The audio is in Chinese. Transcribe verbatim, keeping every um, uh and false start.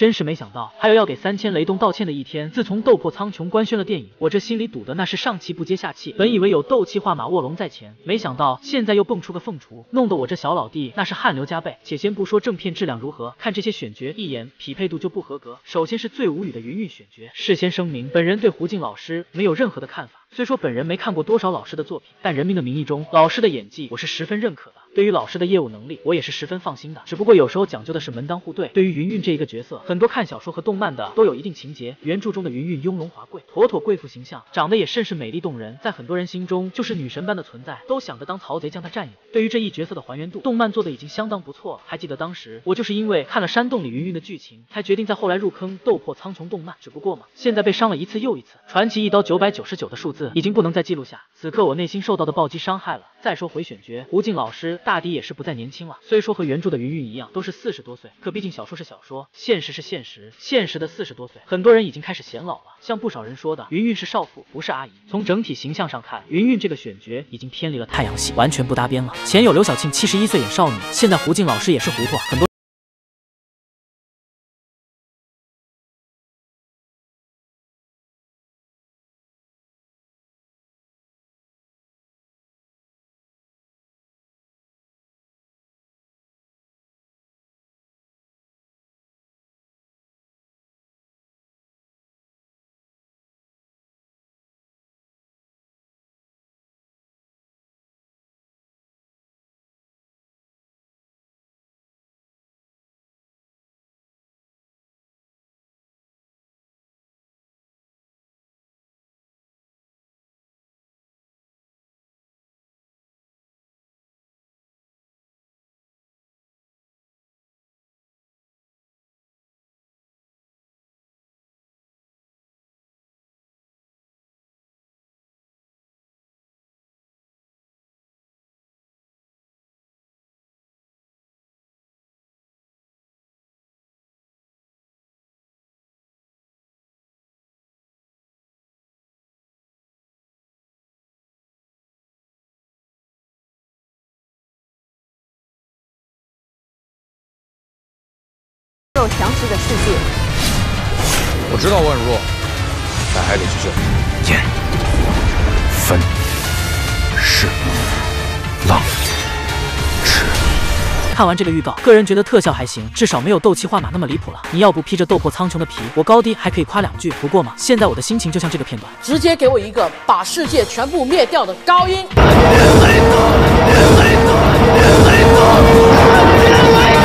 真是没想到还有要给三千雷动道歉的一天。自从斗破苍穹官宣了电影，我这心里堵的那是上气不接下气。本以为有斗气化马卧龙在前，没想到现在又蹦出个凤雏，弄得我这小老弟那是汗流浃背。且先不说正片质量如何，看这些选角一眼匹配度就不合格。首先是最无语的云韵选角，事先声明，本人对胡静老师没有任何的看法。虽说本人没看过多少老师的作品，但《人民的名义》中老师的演技我是十分认可的。对于老师的业务能力，我也是十分放心的。只不过有时候讲究的是门当户对。对于云韵这一个角色，很多看小说和动漫的都有一定情节。原著中的云韵雍容华贵，妥妥贵妇形象，长得也甚是美丽动人，在很多人心中就是女神般的存在，都想着当曹贼将她占有。对于这一角色的还原度，动漫做的已经相当不错了。还记得当时我就是因为看了山洞里云韵的剧情，才决定在后来入坑斗破苍穹动漫。只不过嘛，现在被伤了一次又一次，传奇一刀九百九十九的数字已经不能再记录下。此刻我内心受到的暴击伤害了。再说回选角，胡静老师大抵也是不再年轻了。虽说和原著的云韵一样都是四十多岁，可毕竟小说是小说，现实是现实，现实的四十多岁，很多人已经开始显老了。像不少人说的，云韵是少妇，不是阿姨。从整体形象上看，云韵这个选角已经偏离了太阳系，完全不搭边了。前有刘晓庆七十一岁演少女，现在胡静老师也是糊涂，很多。 有详实的世界。 我知道万如，但还得去救。 烟、分、是、浪、赤。 看完这个预告，个人觉得特效还行，至少没有斗气化马那么离谱了。你要不披着斗破苍穹的皮，我高低还可以夸两句。不过嘛，现在我的心情就像这个片段， 直接给我一个把世界全部灭掉的高音。人类人类人类